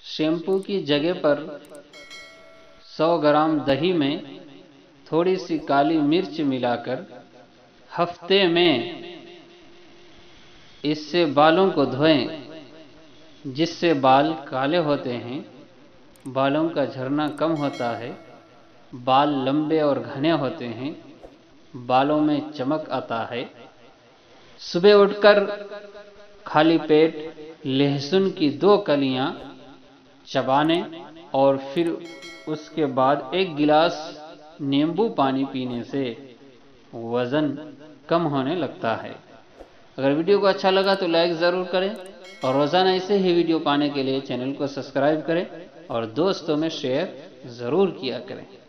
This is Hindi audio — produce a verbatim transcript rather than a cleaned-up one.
शैम्पू की जगह पर सौ ग्राम दही में थोड़ी सी काली मिर्च मिलाकर हफ्ते में इससे बालों को धोएं, जिससे बाल काले होते हैं, बालों का झड़ना कम होता है, बाल लंबे और घने होते हैं, बालों में चमक आता है। सुबह उठकर खाली पेट लहसुन की दो कलियां चबाने और फिर उसके बाद एक गिलास नींबू पानी पीने से वजन कम होने लगता है। अगर वीडियो को अच्छा लगा तो लाइक ज़रूर करें और रोज़ाना ऐसे ही वीडियो पाने के लिए चैनल को सब्सक्राइब करें और दोस्तों में शेयर ज़रूर किया करें।